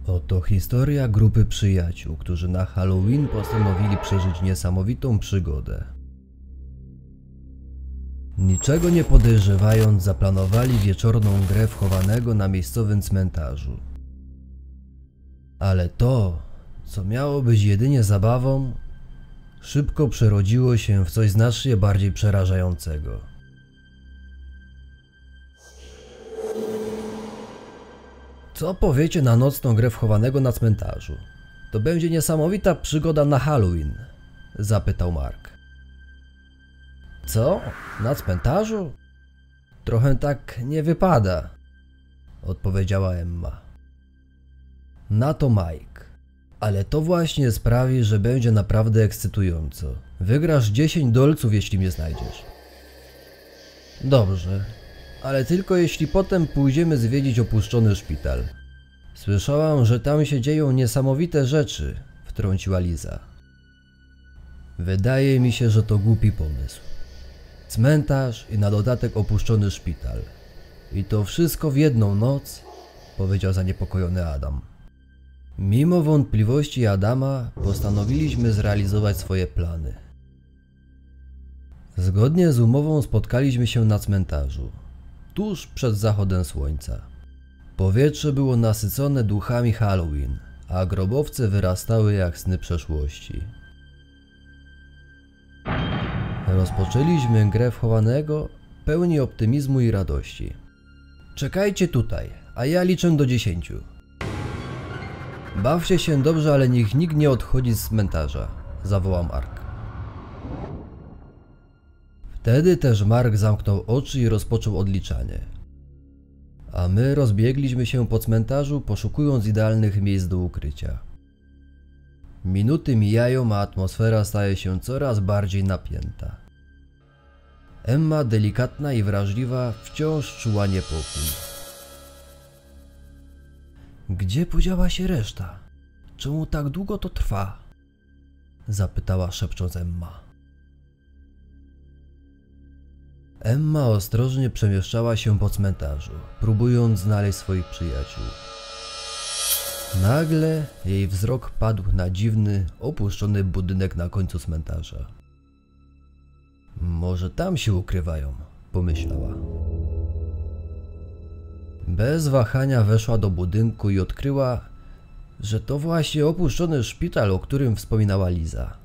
Oto historia grupy przyjaciół, którzy na Halloween postanowili przeżyć niesamowitą przygodę. Niczego nie podejrzewając, zaplanowali wieczorną grę w chowanego na miejscowym cmentarzu. Ale to, co miało być jedynie zabawą, szybko przerodziło się w coś znacznie bardziej przerażającego. Co powiecie na nocną grę w chowanego na cmentarzu? To będzie niesamowita przygoda na Halloween, zapytał Mark. Co? Na cmentarzu? Trochę tak nie wypada, odpowiedziała Emma. Na to Mike. Ale to właśnie sprawi, że będzie naprawdę ekscytująco. Wygrasz 10 dolców, jeśli mnie znajdziesz. Dobrze, ale tylko jeśli potem pójdziemy zwiedzić opuszczony szpital. Słyszałam, że tam się dzieją niesamowite rzeczy, wtrąciła Liza. Wydaje mi się, że to głupi pomysł. Cmentarz i na dodatek opuszczony szpital. I to wszystko w jedną noc, powiedział zaniepokojony Adam. Mimo wątpliwości Adama postanowiliśmy zrealizować swoje plany. Zgodnie z umową spotkaliśmy się na cmentarzu, tuż przed zachodem słońca. Powietrze było nasycone duchami Halloween, a grobowce wyrastały jak sny przeszłości. Rozpoczęliśmy grę w chowanego, pełni optymizmu i radości. Czekajcie tutaj, a ja liczę do 10. Bawcie się dobrze, ale niech nikt nie odchodzi z cmentarza, zawołał Mark. Wtedy też Mark zamknął oczy i rozpoczął odliczanie. A my rozbiegliśmy się po cmentarzu, poszukując idealnych miejsc do ukrycia. Minuty mijają, a atmosfera staje się coraz bardziej napięta. Emma, delikatna i wrażliwa, wciąż czuła niepokój. Gdzie podziała się reszta? Czemu tak długo to trwa? Zapytała szepcząc Emma. Emma ostrożnie przemieszczała się po cmentarzu, próbując znaleźć swoich przyjaciół. Nagle jej wzrok padł na dziwny, opuszczony budynek na końcu cmentarza. Może tam się ukrywają, pomyślała. Bez wahania weszła do budynku i odkryła, że to właśnie opuszczony szpital, o którym wspominała Liza.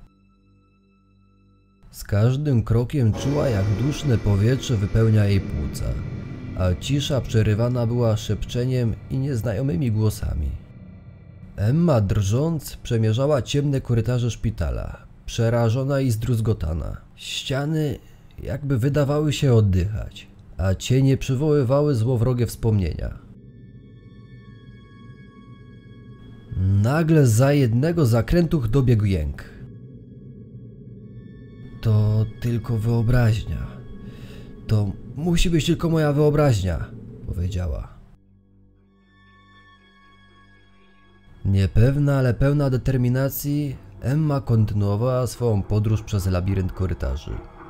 Z każdym krokiem czuła, jak duszne powietrze wypełnia jej płuca, a cisza przerywana była szepczeniem i nieznajomymi głosami. Emma, drżąc, przemierzała ciemne korytarze szpitala, przerażona i zdruzgotana. Ściany jakby wydawały się oddychać, a cienie przywoływały złowrogie wspomnienia. Nagle za jednego zakrętu dobiegł jęk. To tylko wyobraźnia. To musi być tylko moja wyobraźnia, powiedziała. Niepewna, ale pełna determinacji, Emma kontynuowała swoją podróż przez labirynt korytarzy.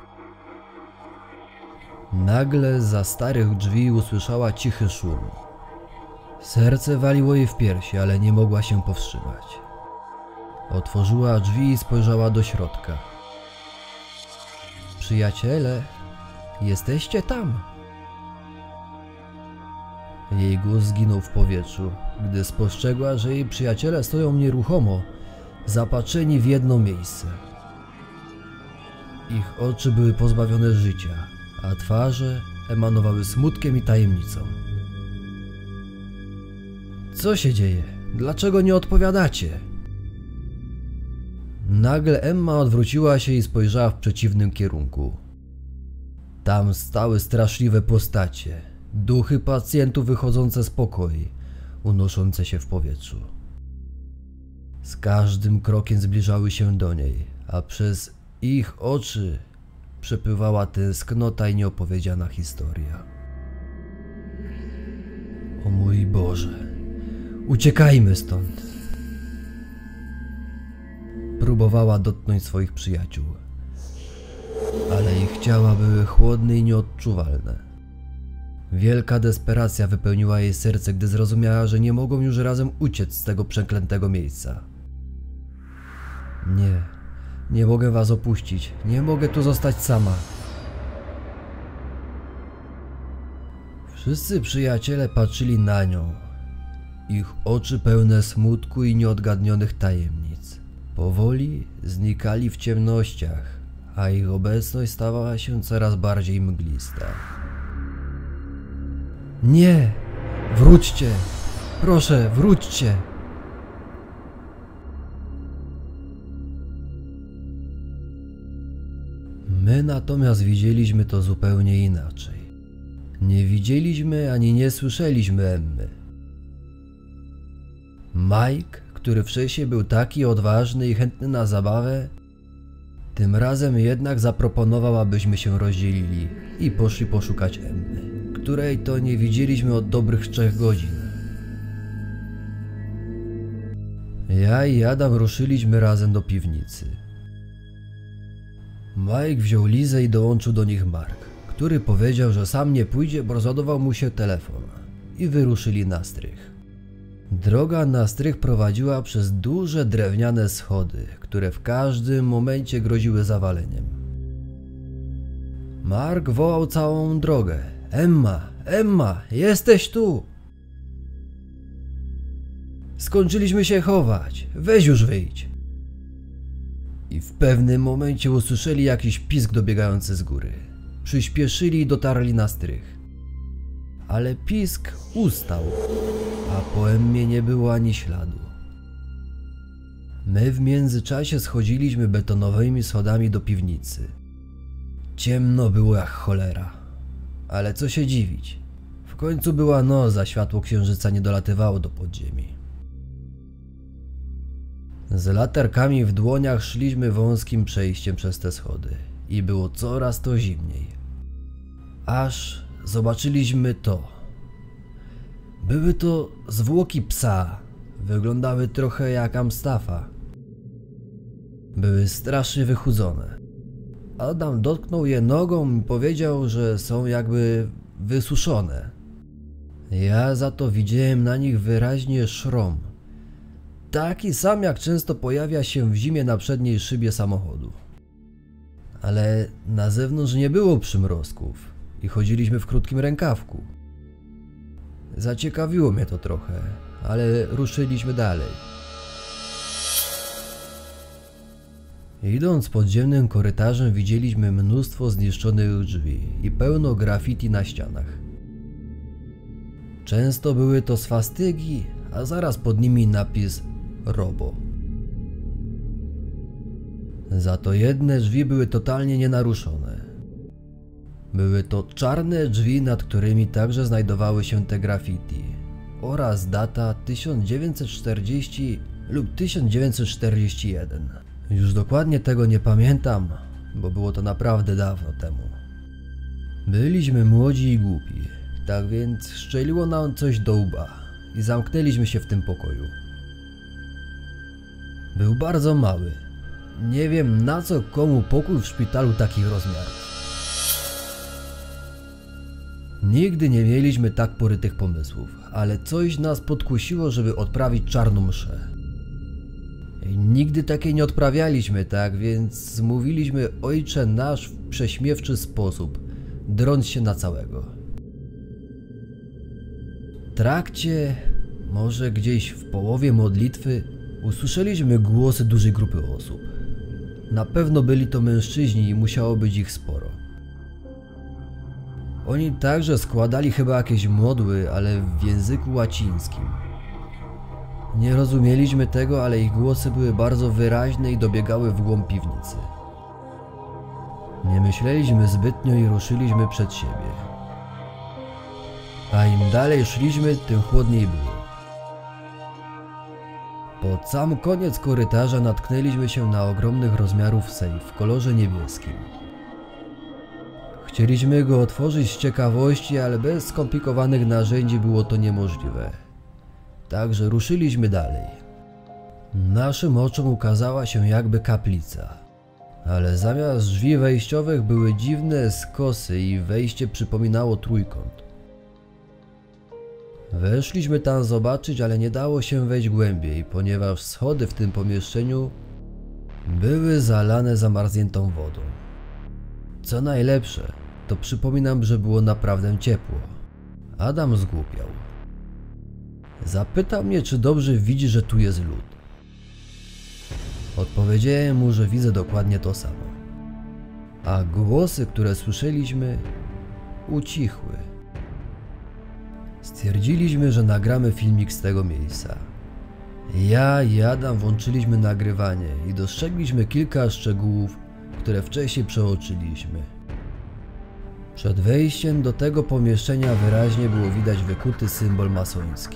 Nagle za starych drzwi usłyszała cichy szum. Serce waliło jej w piersi, ale nie mogła się powstrzymać. Otworzyła drzwi i spojrzała do środka. Przyjaciele, jesteście tam? Jej głos zginął w powietrzu, gdy spostrzegła, że jej przyjaciele stoją nieruchomo, zapatrzeni w jedno miejsce. Ich oczy były pozbawione życia, a twarze emanowały smutkiem i tajemnicą. Co się dzieje? Dlaczego nie odpowiadacie? Nagle Emma odwróciła się i spojrzała w przeciwnym kierunku. Tam stały straszliwe postacie, duchy pacjentów wychodzące z pokoi, unoszące się w powietrzu. Z każdym krokiem zbliżały się do niej, a przez ich oczy przepływała tęsknota i nieopowiedziana historia. O mój Boże, uciekajmy stąd! Próbowała dotknąć swoich przyjaciół, ale ich ciała były chłodne i nieodczuwalne. Wielka desperacja wypełniła jej serce, gdy zrozumiała, że nie mogą już razem uciec z tego przeklętego miejsca. Nie mogę was opuścić, nie mogę tu zostać sama. Wszyscy przyjaciele patrzyli na nią. Ich oczy pełne smutku i nieodgadnionych tajemnic. Powoli znikali w ciemnościach, a ich obecność stawała się coraz bardziej mglista. Nie! Wróćcie! Proszę, wróćcie! My natomiast widzieliśmy to zupełnie inaczej. Nie widzieliśmy ani nie słyszeliśmy Emmy. Mike, który wcześniej był taki odważny i chętny na zabawę, tym razem jednak zaproponował, abyśmy się rozdzielili i poszli poszukać Emmy, której to nie widzieliśmy od dobrych 3 godzin. Ja i Adam ruszyliśmy razem do piwnicy. Mike wziął Lizę i dołączył do nich Mark, który powiedział, że sam nie pójdzie, bo rozładował mu się telefon, i wyruszyli na strych. Droga na strych prowadziła przez duże drewniane schody, które w każdym momencie groziły zawaleniem. Mark wołał całą drogę: Emma, Emma, jesteś tu! Skończyliśmy się chować, weź już wyjdź! I w pewnym momencie usłyszeli jakiś pisk dobiegający z góry. Przyspieszyli i dotarli na strych. Ale pisk ustał, a po Emmie nie było ani śladu. My w międzyczasie schodziliśmy betonowymi schodami do piwnicy. Ciemno było jak cholera, ale co się dziwić. W końcu była noc, a światło księżyca nie dolatywało do podziemi. Z latarkami w dłoniach szliśmy wąskim przejściem przez te schody i było coraz to zimniej. Aż zobaczyliśmy to. Były to zwłoki psa. Wyglądały trochę jak Amstafa. Były strasznie wychudzone. Adam dotknął je nogą i powiedział, że są jakby wysuszone. Ja za to widziałem na nich wyraźnie szrom. Taki sam, jak często pojawia się w zimie na przedniej szybie samochodu. Ale na zewnątrz nie było przymrozków i chodziliśmy w krótkim rękawku. Zaciekawiło mnie to trochę, ale ruszyliśmy dalej. Idąc podziemnym korytarzem, widzieliśmy mnóstwo zniszczonych drzwi i pełno graffiti na ścianach. Często były to swastygi, a zaraz pod nimi napis Robo. Za to jedne drzwi były totalnie nienaruszone. Były to czarne drzwi, nad którymi także znajdowały się te graffiti oraz data 1940 lub 1941. Już dokładnie tego nie pamiętam, bo było to naprawdę dawno temu. Byliśmy młodzi i głupi, tak więc szczeliło nam coś do łba i zamknęliśmy się w tym pokoju. Był bardzo mały. Nie wiem, na co komu pokój w szpitalu takich rozmiarów. Nigdy nie mieliśmy tak porytych pomysłów, ale coś nas podkusiło, żeby odprawić czarną mszę. Nigdy takiej nie odprawialiśmy, tak więc zmówiliśmy Ojcze Nasz w prześmiewczy sposób, drąc się na całego. W trakcie, może gdzieś w połowie modlitwy, usłyszeliśmy głosy dużej grupy osób. Na pewno byli to mężczyźni i musiało być ich sporo. Oni także składali chyba jakieś modły, ale w języku łacińskim. Nie rozumieliśmy tego, ale ich głosy były bardzo wyraźne i dobiegały w głąb piwnicy. Nie myśleliśmy zbytnio i ruszyliśmy przed siebie. A im dalej szliśmy, tym chłodniej było. Pod sam koniec korytarza natknęliśmy się na ogromnych rozmiarów sejf w kolorze niebieskim. Chcieliśmy go otworzyć z ciekawości, ale bez skomplikowanych narzędzi było to niemożliwe. Także ruszyliśmy dalej. Naszym oczom ukazała się jakby kaplica, ale zamiast drzwi wejściowych były dziwne skosy i wejście przypominało trójkąt. Weszliśmy tam zobaczyć, ale nie dało się wejść głębiej, ponieważ schody w tym pomieszczeniu były zalane zamarzniętą wodą. Co najlepsze, to przypominam, że było naprawdę ciepło. Adam zgłupiał. Zapytał mnie, czy dobrze widzi, że tu jest lód. Odpowiedziałem mu, że widzę dokładnie to samo. A głosy, które słyszeliśmy, ucichły. Stwierdziliśmy, że nagramy filmik z tego miejsca. Ja i Adam włączyliśmy nagrywanie i dostrzegliśmy kilka szczegółów, które wcześniej przeoczyliśmy. Przed wejściem do tego pomieszczenia wyraźnie było widać wykuty symbol masoński.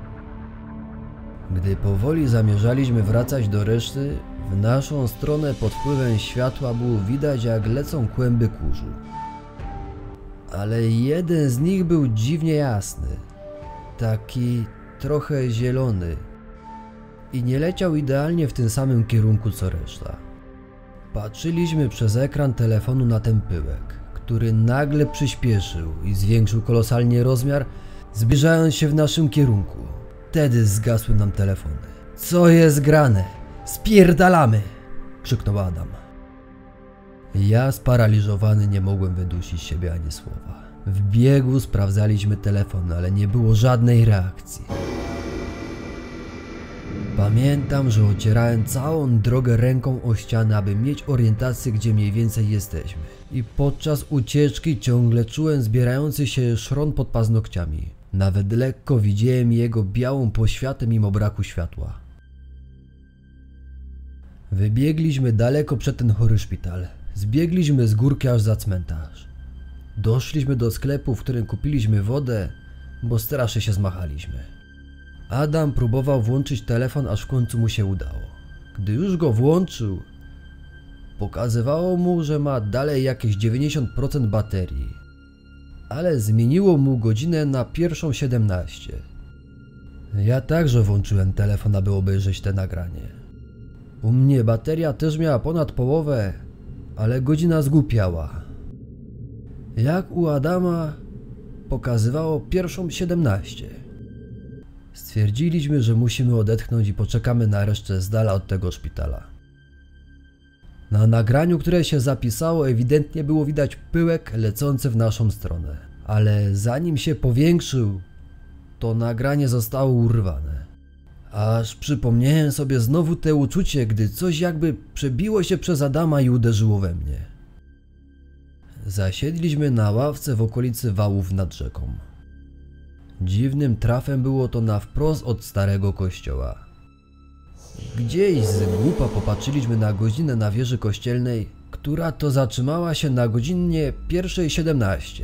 Gdy powoli zamierzaliśmy wracać do reszty, w naszą stronę pod wpływem światła było widać, jak lecą kłęby kurzu. Ale jeden z nich był dziwnie jasny, taki trochę zielony i nie leciał idealnie w tym samym kierunku co reszta. Patrzyliśmy przez ekran telefonu na ten pyłek, który nagle przyspieszył i zwiększył kolosalnie rozmiar, zbliżając się w naszym kierunku. Wtedy zgasły nam telefony. Co jest grane? Spierdalamy! Krzyknął Adam. Ja sparaliżowany nie mogłem wydusić z siebie ani słowa. W biegu sprawdzaliśmy telefon, ale nie było żadnej reakcji. Pamiętam, że ocierałem całą drogę ręką o ścianę, aby mieć orientację, gdzie mniej więcej jesteśmy. I podczas ucieczki ciągle czułem zbierający się szron pod paznokciami. Nawet lekko widziałem jego białą poświatę mimo braku światła. Wybiegliśmy daleko przed ten chory szpital. Zbiegliśmy z górki aż za cmentarz. Doszliśmy do sklepu, w którym kupiliśmy wodę, bo strasznie się zmachaliśmy. Adam próbował włączyć telefon, aż w końcu mu się udało. Gdy już go włączył, pokazywało mu, że ma dalej jakieś 90% baterii, ale zmieniło mu godzinę na 1:17. Ja także włączyłem telefon, aby obejrzeć te nagranie. U mnie bateria też miała ponad połowę, ale godzina zgłupiała. Jak u Adama pokazywało 1:17. Stwierdziliśmy, że musimy odetchnąć i poczekamy na resztę z dala od tego szpitala. Na nagraniu, które się zapisało, ewidentnie było widać pyłek lecący w naszą stronę. Ale zanim się powiększył, to nagranie zostało urwane. Aż przypomniałem sobie znowu te uczucie, gdy coś jakby przebiło się przez Adama i uderzyło we mnie. Zasiedliśmy na ławce w okolicy wałów nad rzeką. Dziwnym trafem było to na wprost od starego kościoła. Gdzieś z głupa popatrzyliśmy na godzinę na wieży kościelnej, która to zatrzymała się na godzinie 1:17.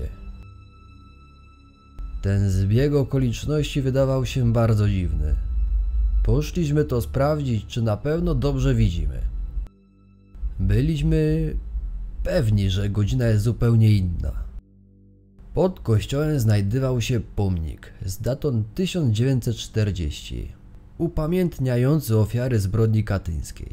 Ten zbieg okoliczności wydawał się bardzo dziwny. Poszliśmy to sprawdzić, czy na pewno dobrze widzimy. Byliśmy pewni, że godzina jest zupełnie inna. Pod kościołem znajdował się pomnik z datą 1940, upamiętniający ofiary zbrodni katyńskiej.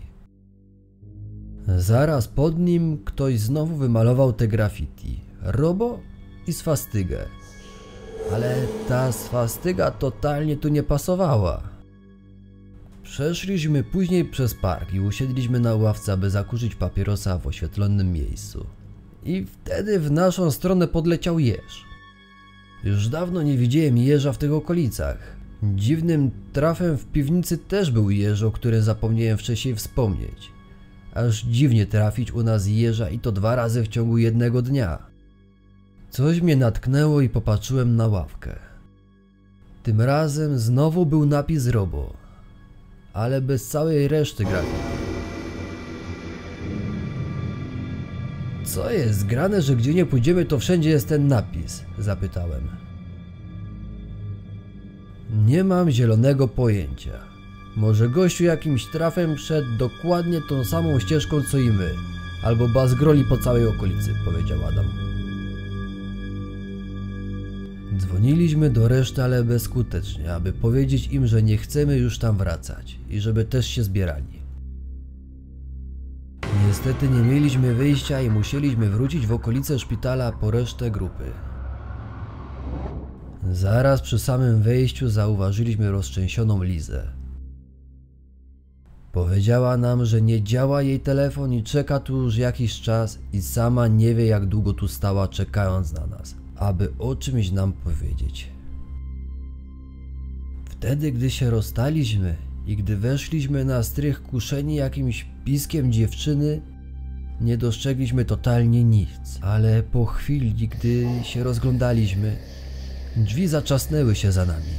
Zaraz pod nim ktoś znowu wymalował te graffiti, robo i swastygę. Ale ta swastyga totalnie tu nie pasowała. Przeszliśmy później przez park i usiedliśmy na ławce, aby zakurzyć papierosa w oświetlonym miejscu. I wtedy w naszą stronę podleciał jeż. Już dawno nie widziałem jeża w tych okolicach. Dziwnym trafem w piwnicy też był jeż, o którym zapomniałem wcześniej wspomnieć. Aż dziwnie trafić u nas jeża i to 2 razy w ciągu jednego dnia. Coś mnie natknęło i popatrzyłem na ławkę. Tym razem znowu był napis Robo, ale bez całej reszty grafiki. Co jest grane, że gdzie nie pójdziemy, to wszędzie jest ten napis? Zapytałem. Nie mam zielonego pojęcia. Może gościu jakimś trafem szedł dokładnie tą samą ścieżką co i my, albo bazgroli po całej okolicy, powiedział Adam. Dzwoniliśmy do reszty, ale bezskutecznie, aby powiedzieć im, że nie chcemy już tam wracać i żeby też się zbierali. Niestety nie mieliśmy wyjścia i musieliśmy wrócić w okolice szpitala po resztę grupy. Zaraz przy samym wejściu zauważyliśmy roztrzęsioną Lizę. Powiedziała nam, że nie działa jej telefon i czeka tu już jakiś czas i sama nie wie, jak długo tu stała, czekając na nas, aby o czymś nam powiedzieć. Wtedy, gdy się rozstaliśmy i gdy weszliśmy na strych kuszeni jakimś piskiem dziewczyny, nie dostrzegliśmy totalnie nic, ale po chwili, gdy się rozglądaliśmy, drzwi zatrzasnęły się za nami.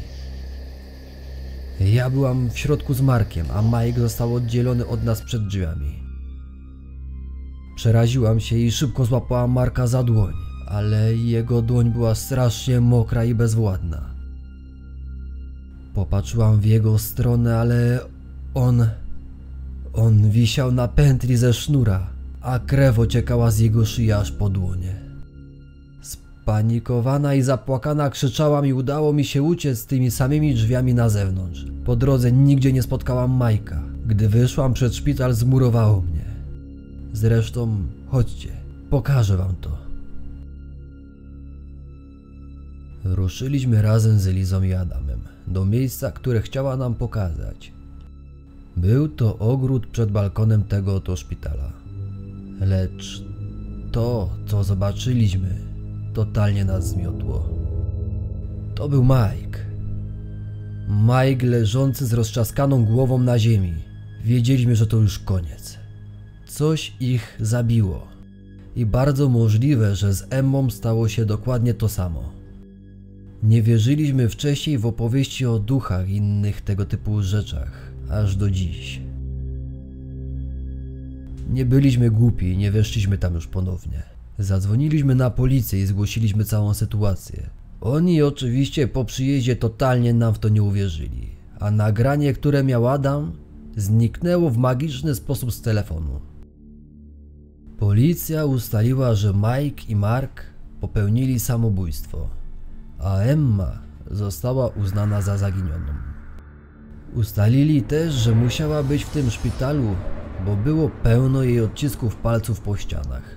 Ja byłam w środku z Markiem, a Mike został oddzielony od nas przed drzwiami. Przeraziłam się i szybko złapałam Marka za dłoń, ale jego dłoń była strasznie mokra i bezwładna. Popatrzyłam w jego stronę, ale on wisiał na pętli ze sznura, a krew ociekała z jego szyi aż po dłonie. Spanikowana i zapłakana krzyczałam i udało mi się uciec tymi samymi drzwiami na zewnątrz. Po drodze nigdzie nie spotkałam Majka. Gdy wyszłam przed szpital, zmurowało mnie. Zresztą, chodźcie, pokażę wam to. Ruszyliśmy razem z Elizą i Adamem do miejsca, które chciała nam pokazać. Był to ogród przed balkonem tego oto szpitala. Lecz to, co zobaczyliśmy, totalnie nas zmiotło. To był Mike. Mike leżący z roztrzaskaną głową na ziemi. Wiedzieliśmy, że to już koniec. Coś ich zabiło. I bardzo możliwe, że z Emmą stało się dokładnie to samo. Nie wierzyliśmy wcześniej w opowieści o duchach i innych tego typu rzeczach, aż do dziś. Nie byliśmy głupi i nie weszliśmy tam już ponownie. Zadzwoniliśmy na policję i zgłosiliśmy całą sytuację. Oni oczywiście po przyjeździe totalnie nam w to nie uwierzyli, a nagranie, które miał Adam, zniknęło w magiczny sposób z telefonu. Policja ustaliła, że Mike i Mark popełnili samobójstwo, a Emma została uznana za zaginioną. Ustalili też, że musiała być w tym szpitalu, bo było pełno jej odcisków palców po ścianach.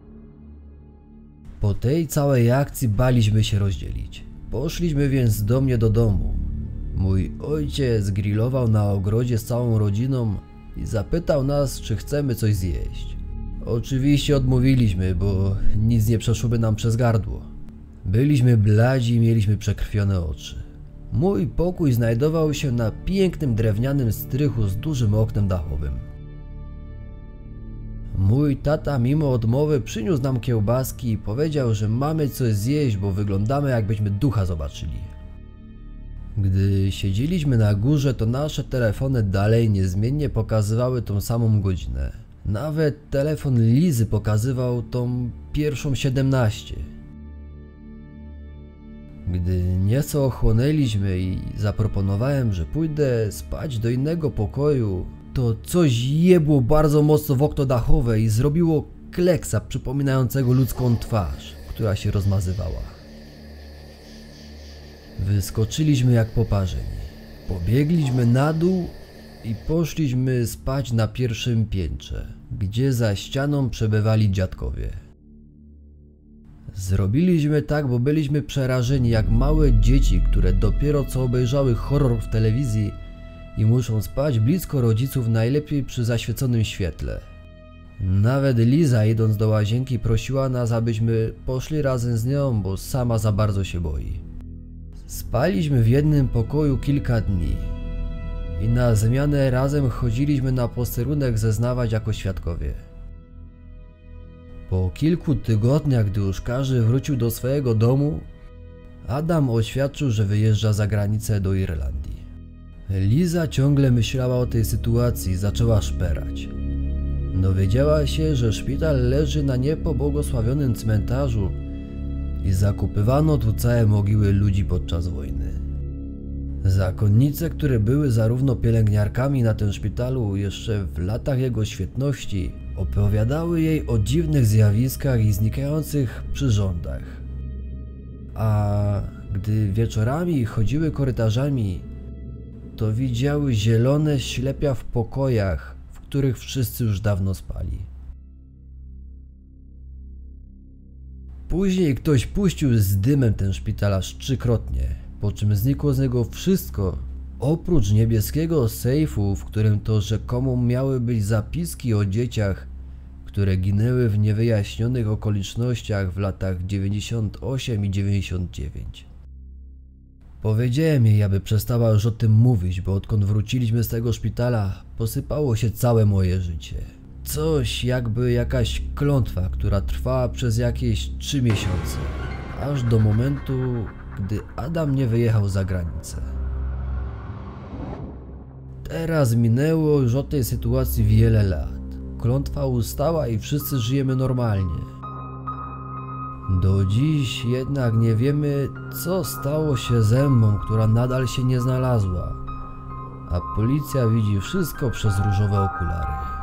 Po tej całej akcji baliśmy się rozdzielić. Poszliśmy więc do mnie do domu. Mój ojciec grillował na ogrodzie z całą rodziną i zapytał nas, czy chcemy coś zjeść. Oczywiście odmówiliśmy, bo nic nie przeszłoby nam przez gardło. Byliśmy bladzi i mieliśmy przekrwione oczy. Mój pokój znajdował się na pięknym drewnianym strychu z dużym oknem dachowym. Mój tata mimo odmowy przyniósł nam kiełbaski i powiedział, że mamy coś zjeść, bo wyglądamy, jakbyśmy ducha zobaczyli. Gdy siedzieliśmy na górze, to nasze telefony dalej niezmiennie pokazywały tą samą godzinę. Nawet telefon Lizy pokazywał tą 1:17. Gdy nieco ochłonęliśmy i zaproponowałem, że pójdę spać do innego pokoju, to coś jebło bardzo mocno w okno dachowe i zrobiło kleksa przypominającego ludzką twarz, która się rozmazywała. Wyskoczyliśmy jak poparzeni. Pobiegliśmy na dół i poszliśmy spać na pierwszym piętrze, gdzie za ścianą przebywali dziadkowie. Zrobiliśmy tak, bo byliśmy przerażeni jak małe dzieci, które dopiero co obejrzały horror w telewizji i muszą spać blisko rodziców, najlepiej przy zaświeconym świetle. Nawet Liza, idąc do łazienki, prosiła nas, abyśmy poszli razem z nią, bo sama za bardzo się boi. Spaliśmy w jednym pokoju kilka dni i na zmianę razem chodziliśmy na posterunek zeznawać jako świadkowie. Po kilku tygodniach, gdy już każdy wrócił do swojego domu, Adam oświadczył, że wyjeżdża za granicę do Irlandii. Liza ciągle myślała o tej sytuacji i zaczęła szperać. Dowiedziała się, że szpital leży na niepobłogosławionym cmentarzu i zakopywano tu całe mogiły ludzi podczas wojny. Zakonnice, które były zarówno pielęgniarkami na tym szpitalu jeszcze w latach jego świetności, opowiadały jej o dziwnych zjawiskach i znikających przyrządach. A gdy wieczorami chodziły korytarzami, to widziały zielone ślepia w pokojach, w których wszyscy już dawno spali. Później ktoś puścił z dymem ten szpitalarz 3-krotnie, po czym znikło z niego wszystko, oprócz niebieskiego sejfu, w którym to rzekomo miały być zapiski o dzieciach, które ginęły w niewyjaśnionych okolicznościach w latach 98 i 99. Powiedziałem jej, aby przestała już o tym mówić, bo odkąd wróciliśmy z tego szpitala, posypało się całe moje życie. Coś jakby jakaś klątwa, która trwała przez jakieś 3 miesiące, aż do momentu, gdy Adam nie wyjechał za granicę. Teraz minęło już od tej sytuacji wiele lat. Klątwa ustała i wszyscy żyjemy normalnie. Do dziś jednak nie wiemy, co stało się z Emmą, która nadal się nie znalazła, a policja widzi wszystko przez różowe okulary.